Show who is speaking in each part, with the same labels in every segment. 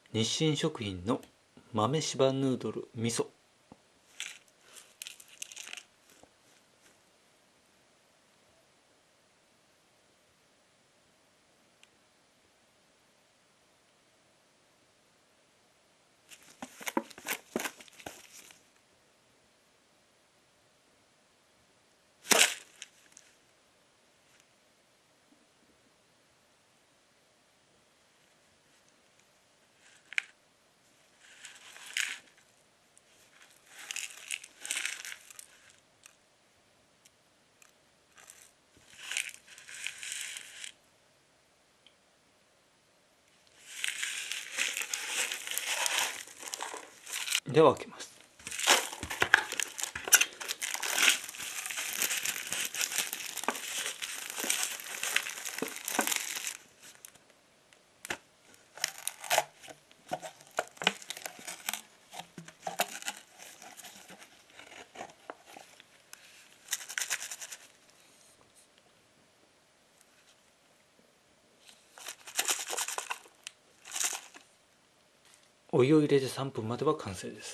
Speaker 1: 日清食品の豆柴ヌードル味噌。では開けます。お湯を入れて3分待てば完成です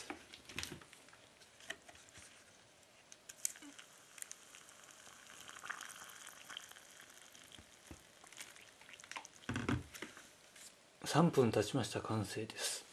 Speaker 1: 。3分経ちました。完成です。